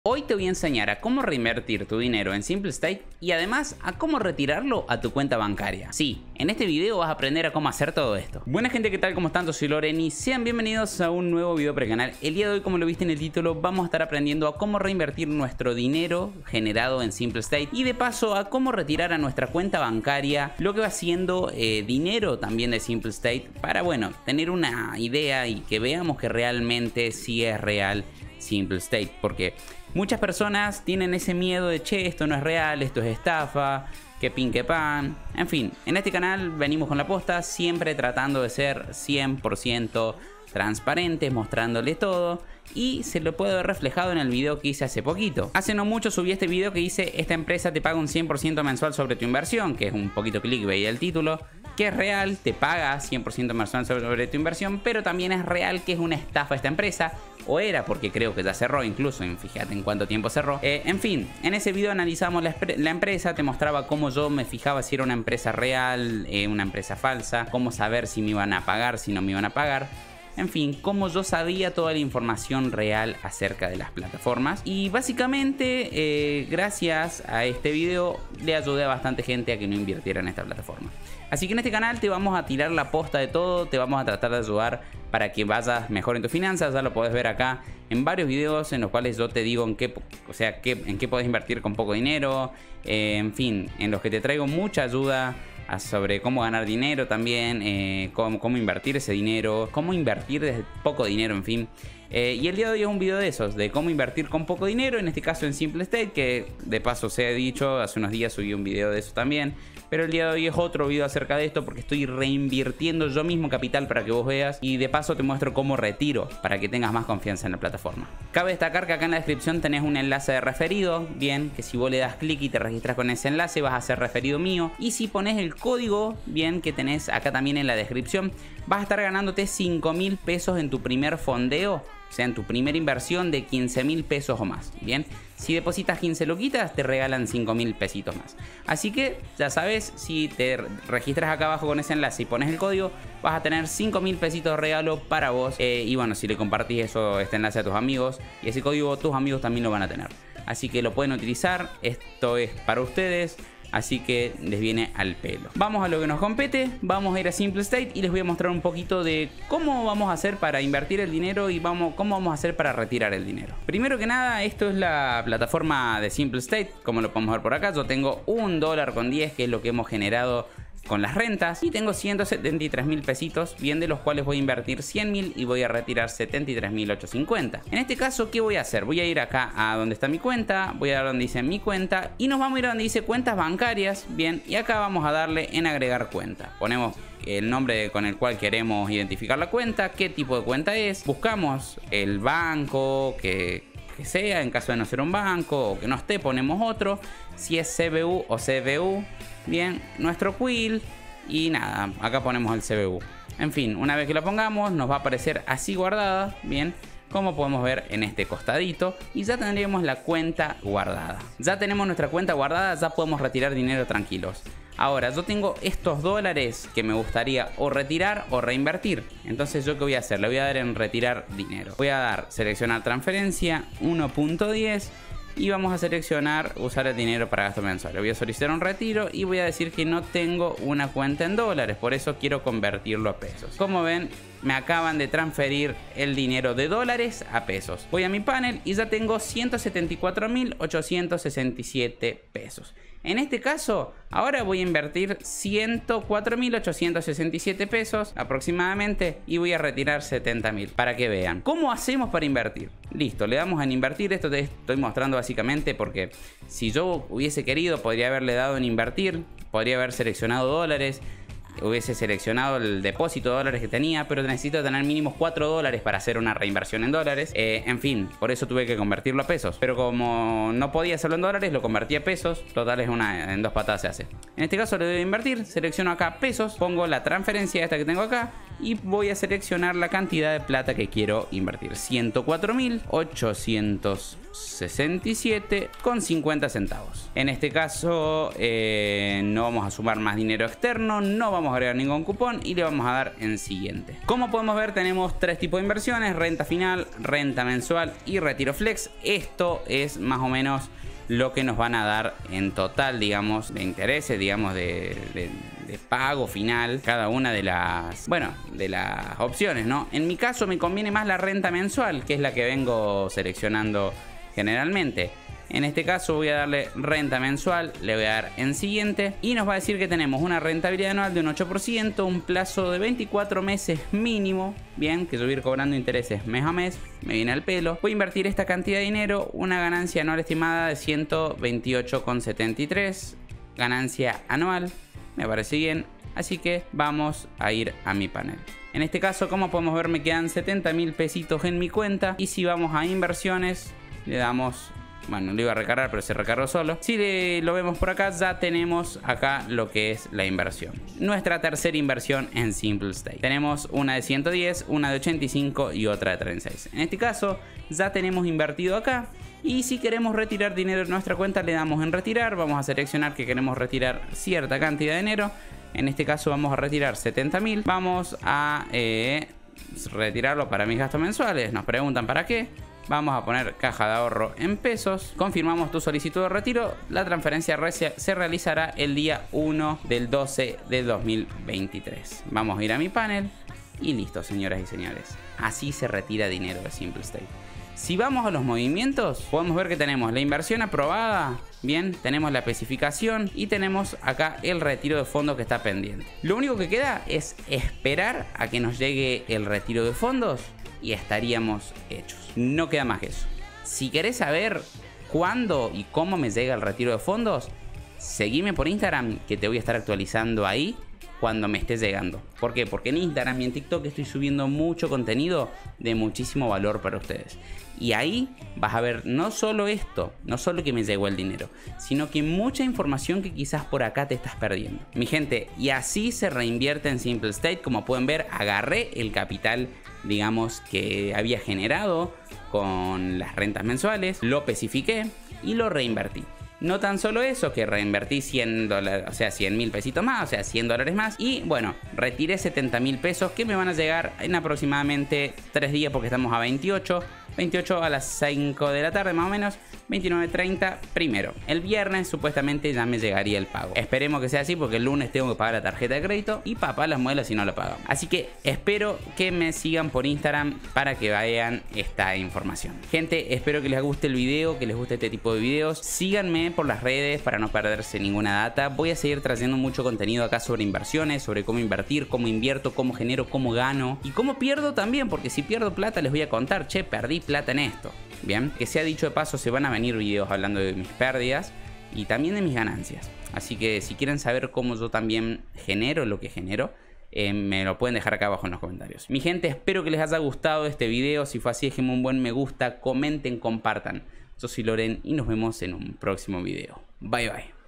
Hoy te voy a enseñar a cómo reinvertir tu dinero en SimpleState y además a cómo retirarlo a tu cuenta bancaria. Sí, en este video vas a aprender a cómo hacer todo esto. Buena gente, ¿qué tal? ¿Cómo están? Yo soy Loren y sean bienvenidos a un nuevo video para el canal. El día de hoy, como lo viste en el título, vamos a estar aprendiendo a cómo reinvertir nuestro dinero generado en SimpleState y de paso a cómo retirar a nuestra cuenta bancaria lo que va siendo dinero también de SimpleState para, bueno, tener una idea y que veamos que realmente sí es real SimpleState, porque muchas personas tienen ese miedo de che, esto no es real, esto es estafa, que pin que pan. En fin, en este canal venimos con la posta, siempre tratando de ser 100% transparentes, mostrándoles todo. Y se lo puedo ver reflejado en el video que hice hace poquito. Hace no mucho subí este video que dice: esta empresa te paga un 100% mensual sobre tu inversión, que es un poquito clickbait el título, que es real, te paga 100% mensual sobre tu inversión, pero también es real que es una estafa esta empresa, o era, porque creo que ya cerró incluso, fíjate en cuánto tiempo cerró. En fin, en ese video analizamos la empresa, te mostraba cómo yo me fijaba si era una empresa real, una empresa falsa, cómo saber si me iban a pagar, si no me iban a pagar. En fin, cómo yo sabía toda la información real acerca de las plataformas. Y básicamente, gracias a este video, le ayudé a bastante gente a que no invirtiera en esta plataforma. Así que en este canal te vamos a tirar la posta de todo, te vamos a tratar de ayudar para que vayas mejor en tus finanzas. Ya lo podés ver acá en varios videos en los cuales yo te digo en qué podés invertir con poco dinero. En fin, en los que te traigo mucha ayuda sobre cómo ganar dinero también, cómo invertir ese dinero, cómo invertir desde poco dinero, en fin. Y el día de hoy es un video de esos, de cómo invertir con poco dinero, en este caso en SimpleState, que de paso se ha dicho, hace unos días subí un video de eso también. Pero el día de hoy es otro video acerca de esto porque estoy reinvirtiendo yo mismo capital para que vos veas. Y de paso te muestro cómo retiro para que tengas más confianza en la plataforma. Cabe destacar que acá en la descripción tenés un enlace de referido. Bien, que si vos le das clic y te registras con ese enlace vas a ser referido mío. Y si pones el código, bien, que tenés acá también en la descripción, vas a estar ganándote 5.000 pesos en tu primer fondeo. O sea, en tu primera inversión de 15.000 pesos o más. Bien, si depositas 15 loquitas, te regalan 5.000 pesitos más. Así que ya sabes, si te registras acá abajo con ese enlace y pones el código, vas a tener 5.000 pesitos de regalo para vos. Y bueno, si le compartís este enlace a tus amigos y ese código, tus amigos también lo van a tener. Así que lo pueden utilizar, esto es para ustedes. Así que les viene al pelo. Vamos a lo que nos compete, vamos a ir a SimpleState y les voy a mostrar un poquito de cómo vamos a hacer para invertir el dinero y cómo vamos a hacer para retirar el dinero. Primero que nada, esto es la plataforma de SimpleState, como lo podemos ver por acá. Yo tengo $1.10, que es lo que hemos generado con las rentas, y tengo 173.000 pesitos, bien, de los cuales voy a invertir 100.000 y voy a retirar 73.850. En este caso, ¿qué voy a hacer? Voy a ir acá a donde está mi cuenta, voy a dar donde dice mi cuenta y nos vamos a ir a donde dice cuentas bancarias, bien, y acá vamos a darle en agregar cuenta. Ponemos el nombre con el cual queremos identificar la cuenta, qué tipo de cuenta es, buscamos el banco que sea, en caso de no ser un banco o que no esté, ponemos otro, si es CBU o CBU, bien, nuestro quill y nada, acá ponemos el CBU. En fin, una vez que lo pongamos nos va a aparecer así guardada, bien, como podemos ver en este costadito, y ya tendríamos la cuenta guardada. Ya tenemos nuestra cuenta guardada, ya podemos retirar dinero tranquilos. Ahora, yo tengo estos dólares que me gustaría o retirar o reinvertir. Entonces, ¿yo qué voy a hacer? Le voy a dar en retirar dinero. Voy a dar seleccionar transferencia 1.10 y vamos a seleccionar usar el dinero para gasto mensual. Le voy a solicitar un retiro y voy a decir que no tengo una cuenta en dólares, por eso quiero convertirlo a pesos. Como ven, me acaban de transferir el dinero de dólares a pesos. Voy a mi panel y ya tengo 174.867 pesos. En este caso, ahora voy a invertir 104.867 pesos aproximadamente y voy a retirar 70.000 para que vean. ¿Cómo hacemos para invertir? Listo, le damos en invertir. Esto te estoy mostrando básicamente porque si yo hubiese querido, podría haberle dado en invertir, podría haber seleccionado dólares, hubiese seleccionado el depósito de dólares que tenía, pero necesito tener mínimo 4 dólares para hacer una reinversión en dólares. En fin, por eso tuve que convertirlo a pesos. Pero como no podía hacerlo en dólares, lo convertí a pesos. Total, es en 2 patadas se hace. En este caso le doy a invertir, selecciono acá pesos, pongo la transferencia esta que tengo acá y voy a seleccionar la cantidad de plata que quiero invertir. 104.867,50 centavos. En este caso no vamos a sumar más dinero externo, no vamos a agregar ningún cupón y le vamos a dar en siguiente. Como podemos ver, tenemos tres tipos de inversiones: renta final, renta mensual y retiro flex. Esto es más o menos lo que nos van a dar en total, digamos, de intereses, digamos, de pago final, cada una de las, bueno, de las opciones, ¿no? En mi caso me conviene más la renta mensual, que es la que vengo seleccionando generalmente. En este caso voy a darle renta mensual, le voy a dar en siguiente y nos va a decir que tenemos una rentabilidad anual de un 8%, un plazo de 24 meses mínimo, bien, que subir cobrando intereses mes a mes, me viene al pelo. Voy a invertir esta cantidad de dinero, una ganancia anual estimada de 128,73, ganancia anual, me parece bien, así que vamos a ir a mi panel. En este caso, como podemos ver, me quedan 70.000 pesitos en mi cuenta y si vamos a inversiones, le damos... Bueno, lo iba a recargar, pero se recargó solo. Si lo vemos por acá, ya tenemos acá lo que es la inversión. Nuestra tercera inversión en SimpleStake. Tenemos una de 110, una de 85 y otra de 36. En este caso, ya tenemos invertido acá. Y si queremos retirar dinero de nuestra cuenta, le damos en retirar. Vamos a seleccionar que queremos retirar cierta cantidad de dinero. En este caso vamos a retirar 70.000. Vamos a retirarlo para mis gastos mensuales. Nos preguntan para qué. Vamos a poner caja de ahorro en pesos. Confirmamos tu solicitud de retiro. La transferencia se realizará el día 1 del 12 de 2023. Vamos a ir a mi panel. Y listo, señoras y señores. Así se retira dinero de SimpleStake. Si vamos a los movimientos, podemos ver que tenemos la inversión aprobada. Bien, tenemos la especificación y tenemos acá el retiro de fondos que está pendiente. Lo único que queda es esperar a que nos llegue el retiro de fondos y estaríamos hechos. No queda más que eso. Si querés saber cuándo y cómo me llega el retiro de fondos, seguime por Instagram, que te voy a estar actualizando ahí cuando me esté llegando. ¿Por qué? Porque en Instagram y en TikTok estoy subiendo mucho contenido de muchísimo valor para ustedes. Y ahí vas a ver no solo esto, no solo que me llegó el dinero, sino que mucha información que quizás por acá te estás perdiendo. Mi gente, y así se reinvierte en SimpleStake. Como pueden ver, agarré el capital, digamos, que había generado con las rentas mensuales, lo especifiqué y lo reinvertí. No tan solo eso, que reinvertí $100, o sea, 100.000 pesitos más, o sea, $100 más. Y bueno, retiré 70.000 pesos que me van a llegar en aproximadamente 3 días porque estamos a 28 a las 5 de la tarde más o menos, 29:30 primero. El viernes supuestamente ya me llegaría el pago. Esperemos que sea así porque el lunes tengo que pagar la tarjeta de crédito y papá las muelas si no lo pago. Así que espero que me sigan por Instagram para que vean esta información. Gente, espero que les guste el video, que les guste este tipo de videos. Síganme por las redes para no perderse ninguna data. Voy a seguir trayendo mucho contenido acá sobre inversiones, sobre cómo invertir, cómo invierto, cómo genero, cómo gano y cómo pierdo también, porque si pierdo plata les voy a contar, che, perdí plata en esto. Bien, que sea dicho de paso, se van a venir videos hablando de mis pérdidas y también de mis ganancias. Así que si quieren saber cómo yo también genero lo que genero, me lo pueden dejar acá abajo en los comentarios. Mi gente, espero que les haya gustado este video. Si fue así, déjenme un buen me gusta, comenten, compartan. Yo soy Loren y nos vemos en un próximo video. Bye bye.